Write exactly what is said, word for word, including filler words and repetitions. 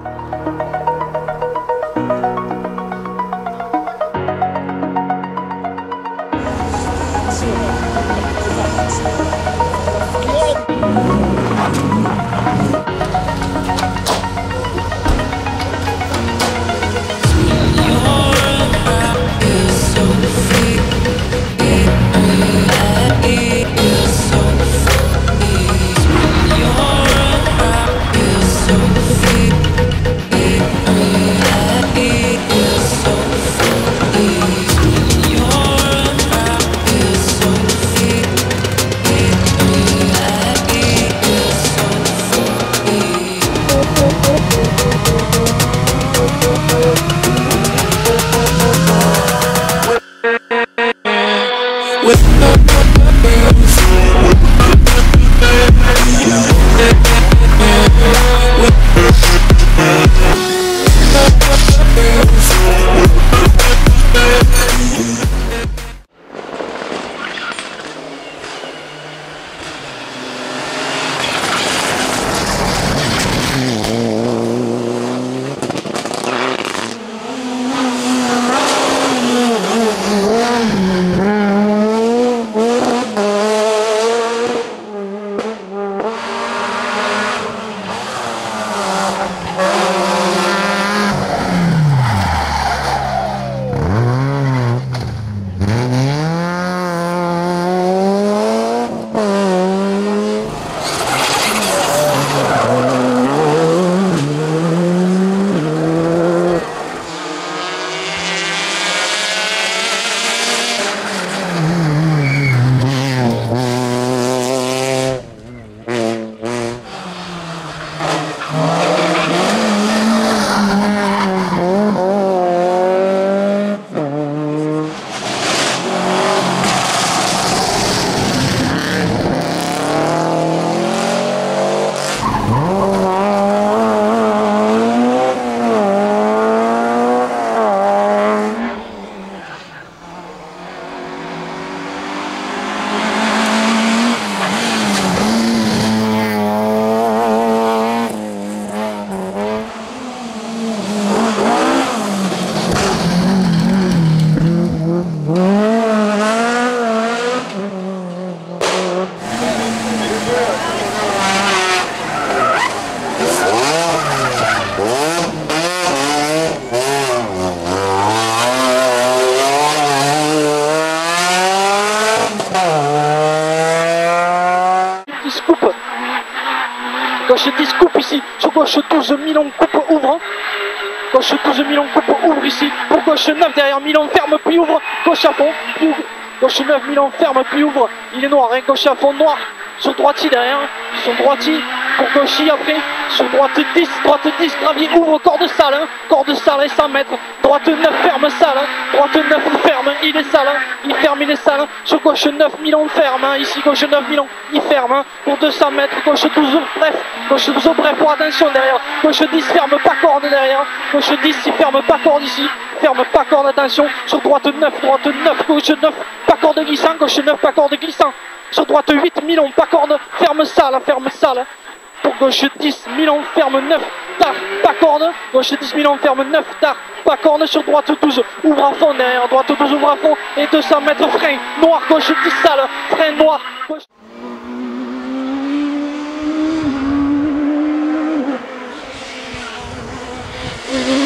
Gauche dix coupe ici, sur gauche douze, Milan coupe ouvre. Gauche douze, Milan coupe ouvre ici, pour gauche neuf derrière, Milan ferme puis ouvre, gauche à fond, puis ouvre. Gauche neuf, Milan ferme puis ouvre, il est noir, hein, gauche à fond noir, sur droitier derrière, sur droitier, pour gauchie après, sur droite dix, droite dix, gravier ouvre, corde sale, hein, corde sale et cent mètres, droite neuf ferme sale, hein, droite neuf ferme, il est sale, hein, il ferme, il est sale, hein, sur gauche neuf, Milan ferme, hein, ici gauche neuf, Milan, il ferme, hein, pour deux cents mètres, gauche douze, bref, gauche douze, bref, pour attention derrière, gauche dix, ferme pas corde derrière, gauche dix, il ferme pas corde ici, ferme pas corde, attention, sur droite neuf, droite neuf, gauche neuf, pas corde glissant, gauche neuf, pas corde glissant, sur droite huit, Milan, pas corde, ferme sale, ferme sale, pour gauche dix, Milan, ferme neuf, tard, pas corde, gauche dix, Milan, ferme neuf, tard, pas corde, sur droite douze, ouvre à fond derrière, droite douze, ouvre à fond, et deux cents mètres, frein, noir, gauche dix, sale, frein noir, gauche... Mm-hmm.